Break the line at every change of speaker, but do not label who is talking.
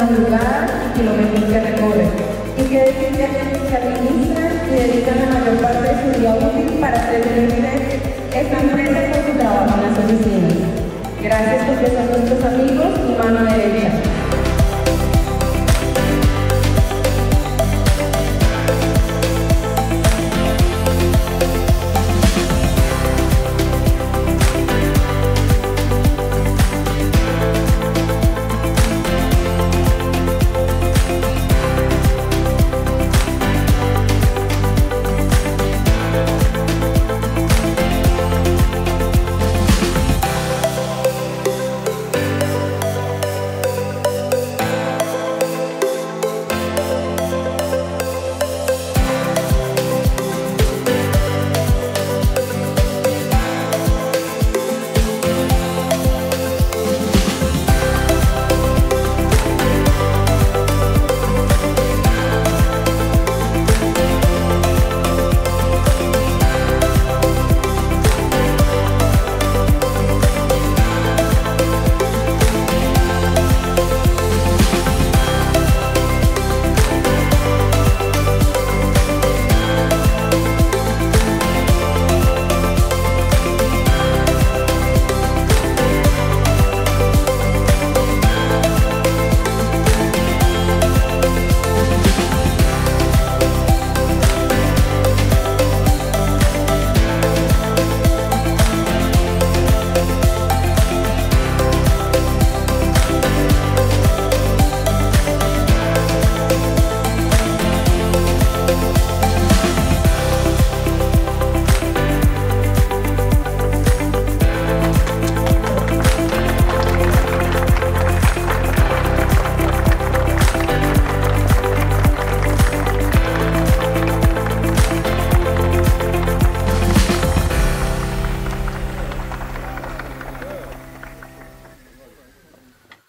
madrugadas y kilómetros que recorren, y que se administran y dedican la mayor parte de su día útil para servirle esta empresa con su trabajo en las oficinas. Gracias porque son nuestros amigos y mano derecha.